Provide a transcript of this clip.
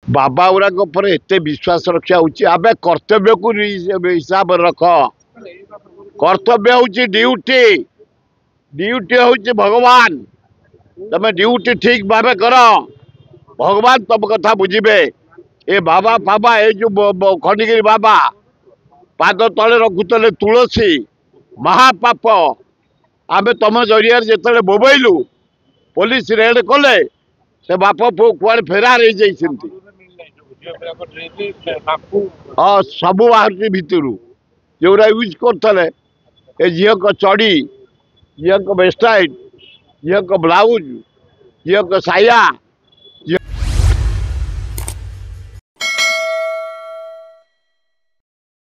बाबा गुराक पर एत विश्वास रखा आबे कर्तव्य को हिसाब रख कर्तव्य हूँ ड्यूटी ड्यूटी हूँ भगवान तमे ड्यूटी ठीक भाव कर भगवान तुम कथा बुझे ए बाबा फाबा ए जो खंडगिरी बाबा पाद तले रखुले तुलसी महापाप आमे तुम जरिया जिते बोबईलु पुलिस रेड कले से बाप पु कुआड़े फेरार हो जाती हाँ सब बाहर भितर जोरा यूज करते झील को चढ़ी झील को वेस्टाइट झील को ब्लाउज झील को साया